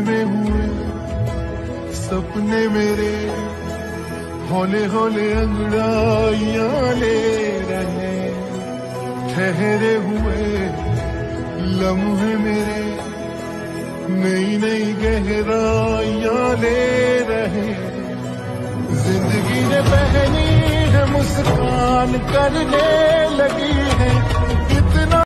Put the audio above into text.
में हुए सपने मेरे हौले हौले अंगड़ाइयां ले रहे, ठहरे हुए लम्हे मेरे नई नई गहराइयां ले रहे। जिंदगी ने पहनी है मुस्कान करने लगी है।